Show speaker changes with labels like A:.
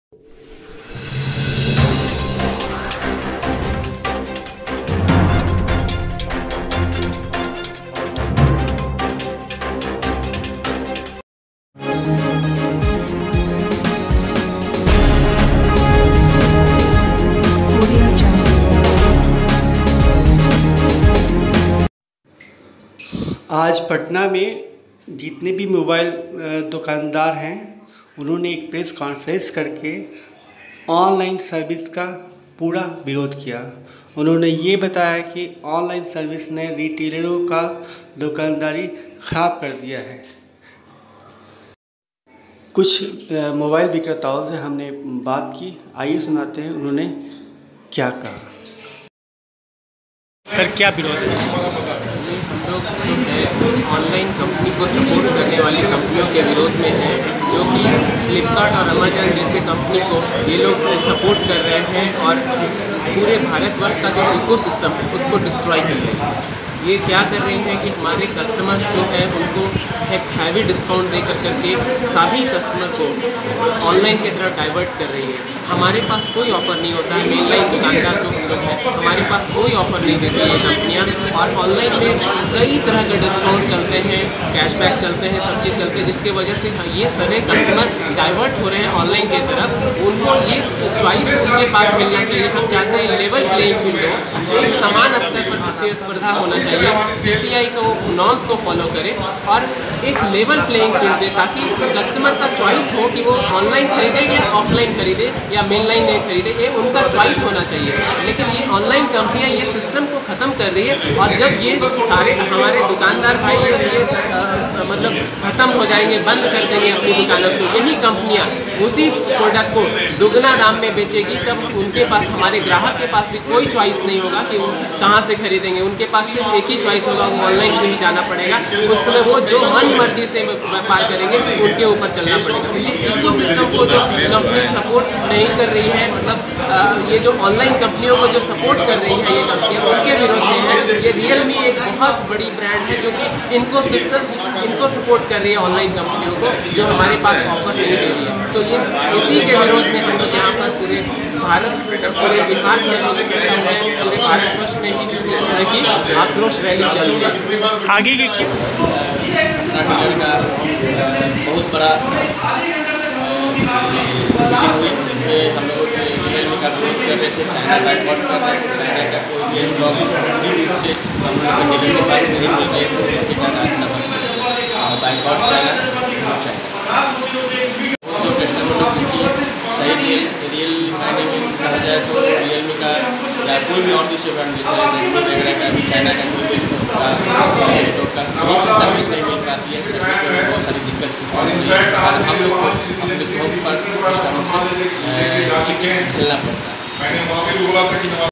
A: आज पटना में जितने भी मोबाइल दुकानदार हैं उन्होंने एक प्रेस कॉन्फ्रेंस करके ऑनलाइन सर्विस का पूरा विरोध किया। उन्होंने ये बताया कि ऑनलाइन सर्विस ने रिटेलरों का दुकानदारी ख़राब कर दिया है। कुछ मोबाइल विक्रेताओं से हमने बात की, आइए सुनाते हैं उन्होंने क्या कहा। सर क्या विरोध है?
B: हम लोग जो है ऑनलाइन कंपनी को सपोर्ट करने वाली कंपनियों के विरोध में है, जो कि फ्लिपकार्ट और अमेजन जैसे कंपनी को ये लोग सपोर्ट कर रहे हैं और पूरे भारतवर्ष का जो इकोसिस्टम है उसको डिस्ट्रॉय कर रहे हैं। ये क्या कर रहे हैं कि हमारे कस्टमर्स जो है उनको एक हैवी डिस्काउंट दे करके सभी कस्टमर को ऑनलाइन की तरफ डाइवर्ट कर रही है। हमारे पास कोई ऑफ़र नहीं होता है, मेनलाइन दुकानदार जो हम लोग हैं हमारे पास कोई ऑफ़र नहीं देती है कंपनियाँ, और ऑनलाइन में कई तरह के डिस्काउंट चलते हैं, कैशबैक चलते हैं, सब चीज़ चलते हैं, जिसकी वजह से ये सारे कस्टमर डाइवर्ट हो रहे हैं ऑनलाइन की तरफ। उनको ये चॉइस उनके पास मिलना चाहिए। हम चाहते हैं लेवल प्लेइंग फील्ड हो, एक समान स्तर पर प्रतिस्पर्धा होना चाहिए। CCI को नॉर्म्स को फॉलो करे और एक लेवल प्लेइंग फील्ड दे, ताकि कस्टमर का चॉइस हो कि वो ऑनलाइन खरीदे या ऑफलाइन खरीदे या मेनलाइन नहीं खरीदे, ये उनका चॉइस होना चाहिए। लेकिन ये ऑनलाइन कंपनियां ये सिस्टम को ख़त्म कर रही है, और जब ये सारे हमारे दुकानदार भाई ये मतलब ख़त्म हो जाएंगे, बंद कर देंगे अपनी दुकानों को, यही कंपनियां उसी प्रोडक्ट को दुगना दाम में बेचेगी, तब उनके पास, हमारे ग्राहक के पास भी कोई चॉइस नहीं होगा कि वो कहाँ से खरीदेंगे। उनके पास सिर्फ एक ही चॉइस होगा, वो ऑनलाइन पे ही जाना पड़ेगा। उस समय वो जो मन मर्जी से व्यापार करेंगे उनके ऊपर चलना पड़ेगा। तो ये इकोसिस्टम को जो कंपनी सपोर्ट नहीं कर रही है, मतलब ये जो ऑनलाइन कंपनियों को जो सपोर्ट कर रही है ये कंपनियाँ, उनके विरोध में है। ये रियलमी एक बहुत बड़ी ब्रांड है जो कि इनको सपोर्ट कर रही है ऑनलाइन कंपनियों को, जो हमारे पास ऑफर नहीं दे रही है। तो ये इसी के विरोध में हम लोग यहाँ पर पूरे बिहार से लोग इकट्ठा हुए हैं। पूरे भारतवर्ष में ही इस तरह की आक्रोश रैली चल रही है।
A: आगे की
C: डीलर का बहुत बड़ा हुई, जिसमें हम लोग रियलमी का विरोध कर रहे थे, चाइना बाइकआउट कर रहे थे। चाइना का कोई भी स्टॉक पूर्ण रूप से हम लोग के डीलर के पास नहीं मिल रहे थे, इसके कारण बाइकआउट चाइना। जो कस्टमर लोग देखिए सही रियल मायने में कहा जाए तो रियलमी का या कोई भी और दूसरे ब्रांड जैसे रेडमी वगैरह का भी चाइना का कोई भी स्टॉक का सही से सर्विस नहीं मिल पाती है। सर्विस में बहुत सारी दिक्कत होती है, हम लोग को अपने स्टॉक पर कस्टमर से चिट खेलना पड़ता है।